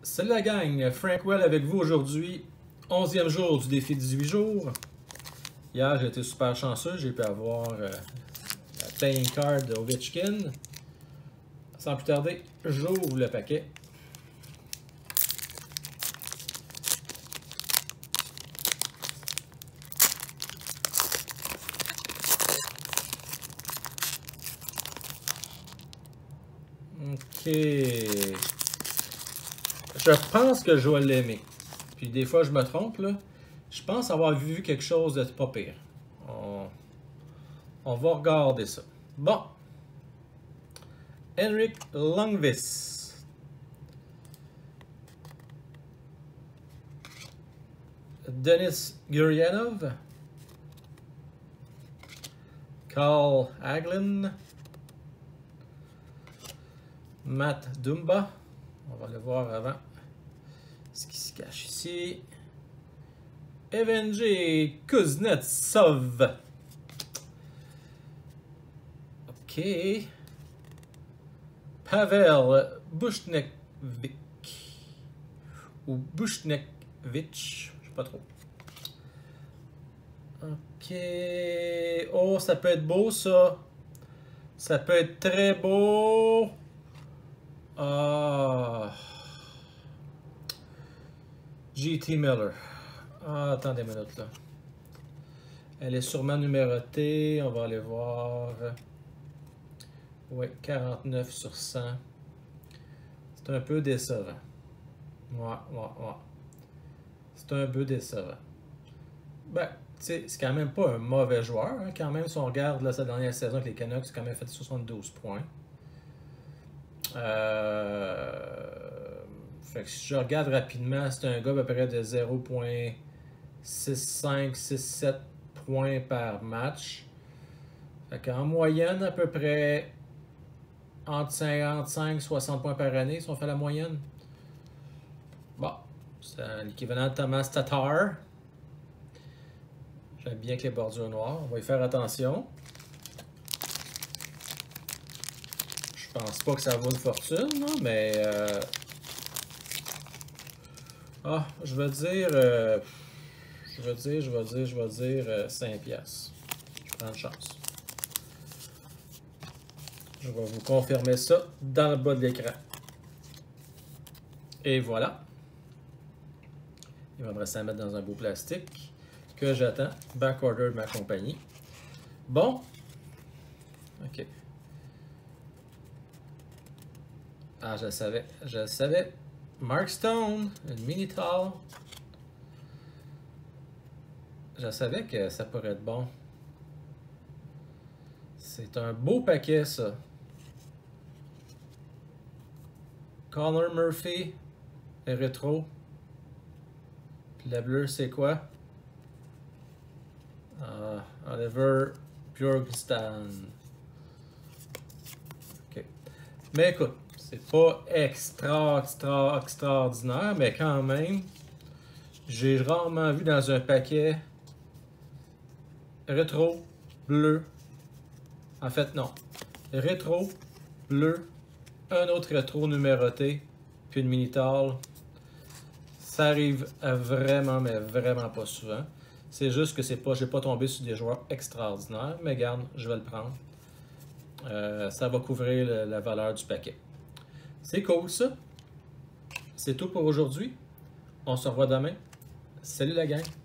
Salut la gang, Frankwell avec vous aujourd'hui, 11e jour du défi 18 jours. Hier, j'ai été super chanceux, j'ai pu avoir la playing card de Ovechkin. Sans plus tarder, j'ouvre le paquet. Ok. Je pense que je vais l'aimer. Puis des fois, je me trompe, là. Je pense avoir vu quelque chose de pas pire. On va regarder ça. Bon. Henrik Lundqvist. Denis Gurianov. Carl Hagelin. Matt Dumba. On va le voir avant ce qui se cache ici. Evgeny Kuznetsov. OK. Pavel Buchnevich. Ou Buchnevich. Je sais pas trop. OK. Oh, ça peut être beau, ça. Ça peut être très beau. JT Miller. Attendez une minute là. Elle est sûrement numérotée. On va aller voir. Oui, 49 sur 100. C'est un peu décevant. Ouais. C'est un peu décevant. Ben, tu sais, c'est quand même pas un mauvais joueur. Hein, quand même, si on regarde là, sa dernière saison avec les Canucks, il a quand même fait 72 points. Fait que si je regarde rapidement, c'est un gars à peu près de 0.65-67 points par match. Fait qu'en moyenne, à peu près entre 55 et 60 points par année, si on fait la moyenne. Bon, c'est l'équivalent de Thomas Tatar. J'aime bien que les bordures noires. On va y faire attention. Je pense pas que ça vaut une fortune, non, mais je vais dire 5 piastres. Je prends une chance. Je vais vous confirmer ça dans le bas de l'écran. Et voilà. Il va me rester à mettre dans un beau plastique que j'attends. Backorder de ma compagnie. Bon. OK. Ah, je le savais. Mark Stone, une Minital. Je savais que ça pourrait être bon. C'est un beau paquet, ça. Connor Murphy, rétro. Puis la bleue, c'est quoi? Oliver Bjorkstrand. OK. Mais écoute, c'est pas extraordinaire, mais quand même, j'ai rarement vu dans un paquet rétro, bleu. En fait, non. Rétro, bleu, un autre rétro numéroté, puis une Minital. Ça arrive vraiment, mais vraiment pas souvent. C'est juste que j'ai pas tombé sur des joueurs extraordinaires, mais garde, je vais le prendre. Ça va couvrir la valeur du paquet. C'est cool ça. C'est tout pour aujourd'hui. On se revoit demain. Salut la gang.